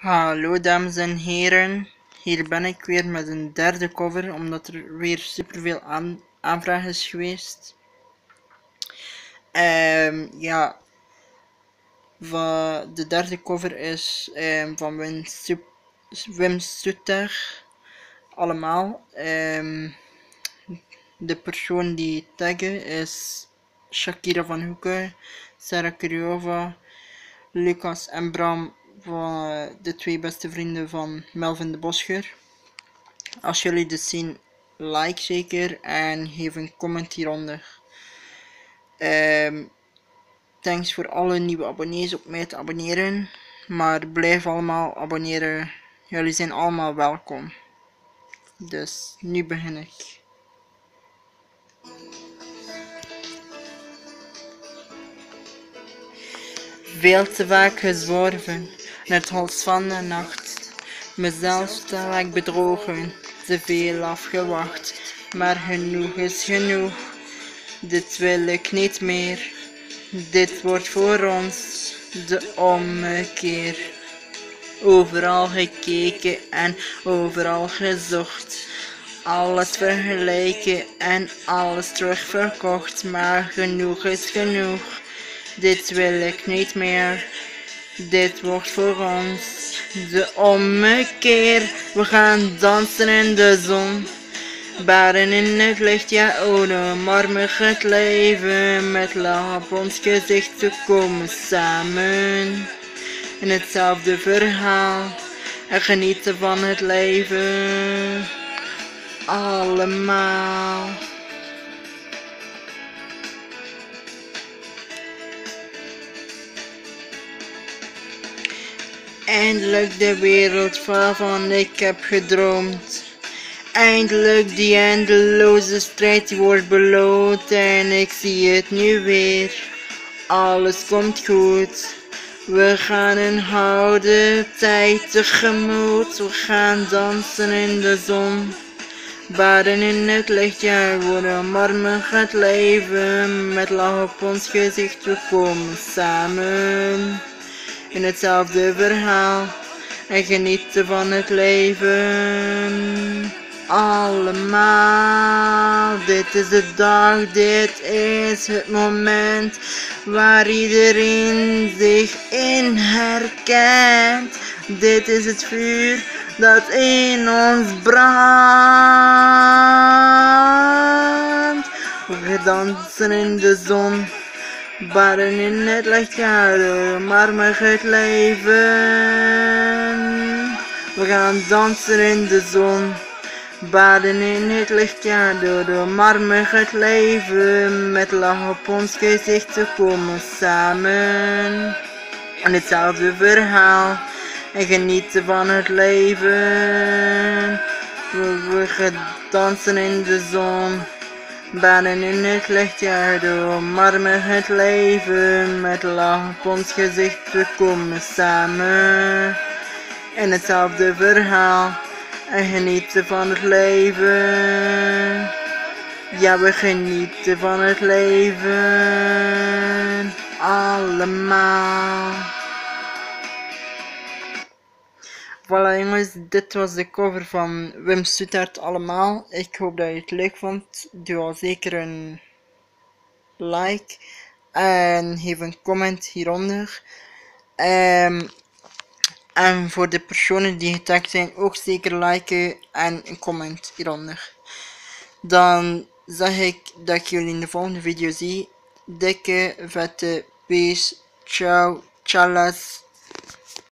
Hallo dames en heren, hier ben ik weer met een derde cover omdat er weer superveel aanvraag is geweest. Ja, de derde cover is van Wim Suter, allemaal. De persoon die taggen is Shakira van Hoeken, Sarah Kuriova, Lucas en Bram, van de twee beste vrienden van Melvin de Boscher. Als jullie dit zien, like zeker en geef een comment hieronder. Thanks voor alle nieuwe abonnees op mij te abonneren. Maar blijf allemaal abonneren. Jullie zijn allemaal welkom. Dus nu begin ik. Veel te vaak gezworven naar het hals van de nacht. Mezelf te vaak bedrogen, te veel afgewacht. Maar genoeg is genoeg, dit wil ik niet meer. Dit wordt voor ons de ommekeer. Overal gekeken en overal gezocht. Alles vergelijken en alles terugverkocht. Maar genoeg is genoeg. Dit wil ik niet meer. Dit wordt voor ons de ommekeer. We gaan dansen in de zon. Baden in het licht, ja oude marmer het leven. Met lach op ons gezicht, we komen samen in hetzelfde verhaal. En genieten van het leven. Allemaal. Eindelijk de wereld waarvan ik heb gedroomd. Eindelijk die eindeloze strijd die wordt beloond en ik zie het nu weer. Alles komt goed. We gaan een gouden tijd tegemoet. We gaan dansen in de zon. Baden in het licht, ja, worden omarmen het leven. Met lach op ons gezicht, we komen samen in hetzelfde verhaal en genieten van het leven. Allemaal, dit is de dag, dit is het moment waar iedereen zich in herkent. Dit is het vuur dat in ons brandt. We dansen in de zon. Baden in het licht, ja, maar met het leven. We gaan dansen in de zon. Baden in het licht, ja, maar met het leven. Met lach op ons gezicht, we komen samen in hetzelfde verhaal. En genieten van het leven. We gaan dansen in de zon. Baden in het licht, ja, maar met het leven. Met lach op ons gezicht, we komen samen in hetzelfde verhaal. En genieten van het leven. Ja, we genieten van het leven. Allemaal. Voilà jongens, dit was de cover van Wim Suter allemaal. Ik hoop dat je het leuk vond. Doe al zeker een like en geef een comment hieronder. En voor de personen die getagd zijn, ook zeker liken en een comment hieronder. Dan zeg ik dat ik jullie in de volgende video zie. Dikke, vette peace. Ciao, tjallas.